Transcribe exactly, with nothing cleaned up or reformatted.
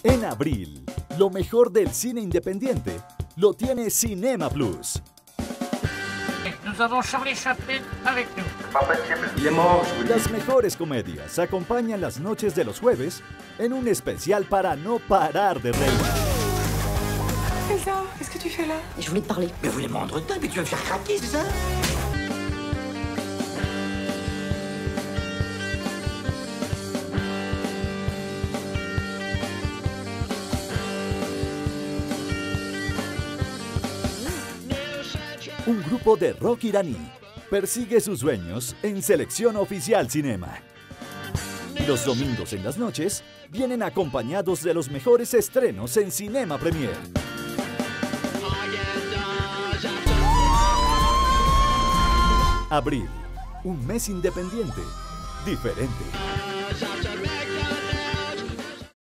En abril, lo mejor del cine independiente lo tiene Cinema Plus. Nous avons Charlie Chaplin avec nous. Il est mort, je vous le dis. Las mejores comedias acompañan las noches de los jueves en un especial para no parar de reír. Elsa, qu'est-ce que tu fais là? Je voulais te parler. Mais vous voulez me rendre dingue, mais tu vas me faire craquer, c'est ça? Un grupo de rock iraní persigue sus sueños en Selección Oficial Cinema. Los domingos en las noches vienen acompañados de los mejores estrenos en Cinema Premier. Abril, un mes independiente, diferente.